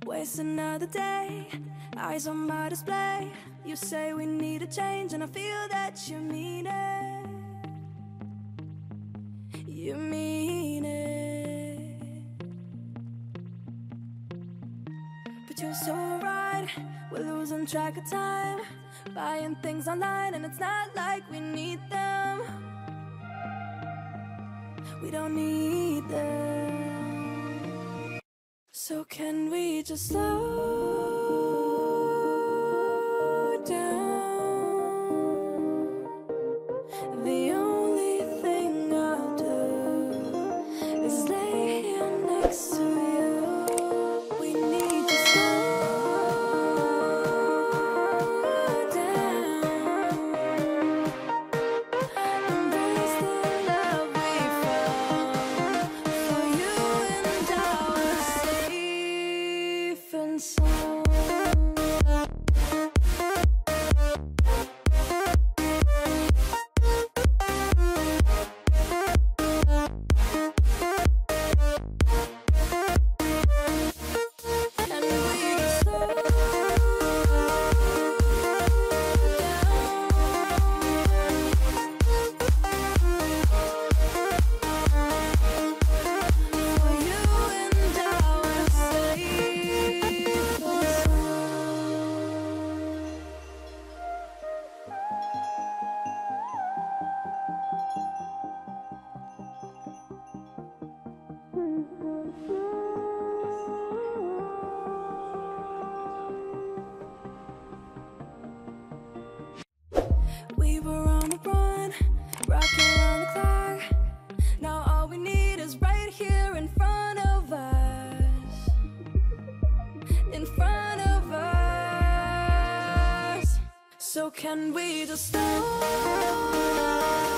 Waste another day, eyes on my display. You say we need a change, and I feel that you mean it. You mean it. But you're so right, we're losing track of time, buying things online, and it's not like we need them. We don't need them. So can we just slow down? The only thing I'll do is lay here next to you. We need to slow down. Embrace the love we found. For you and I were safe and sound. And we slow down. For you and I were safe and we were on the run, rocking around the clock. Now all we need is right here in front of us. In front of us. So can we just slow